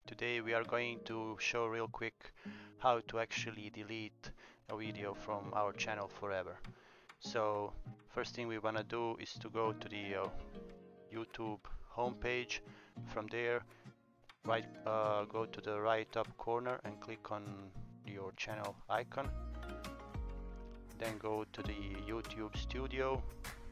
Today we are going to show real quick how to actually delete a video from our channel forever. So first thing we want to do is to go to the YouTube homepage. From there, go to the right top corner and click on your channel icon. Then go to the YouTube Studio.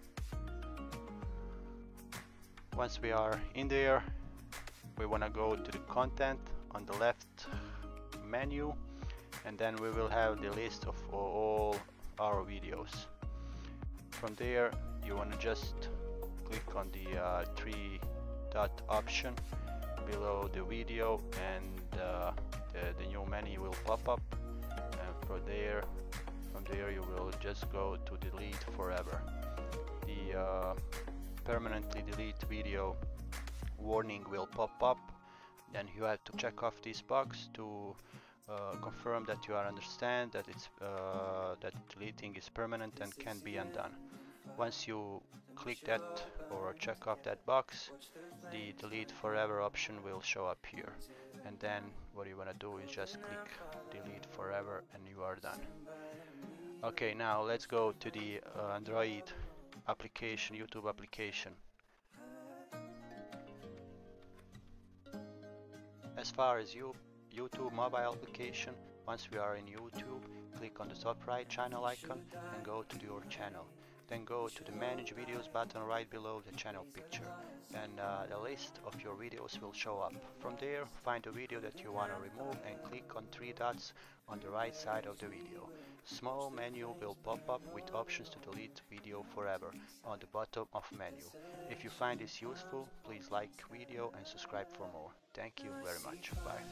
Once we are in there, we want to go to the content on the left menu, and then we will have the list of all our videos. From there you want to just click on the three dot option below the video, and the new menu will pop up, and from there you will just go to delete forever. The permanently delete video warning will pop up. Then you have to check off this box to confirm that you understand that that deleting is permanent and can be undone. Once you click that or check off that box, the delete forever option will show up here, and then what you want to do is just click delete forever and you are done. Okay, now let's go to the Android application, YouTube application. As far as YouTube mobile application, once we are in YouTube, click on the top right channel icon and go to your channel. Then go to the Manage Videos button right below the channel picture. Then the list of your videos will show up. From there, find the video that you want to remove and click on three dots on the right side of the video. Small menu will pop up with options to delete video forever on the bottom of menu. If you find this useful, please like video and subscribe for more. Thank you very much. Bye.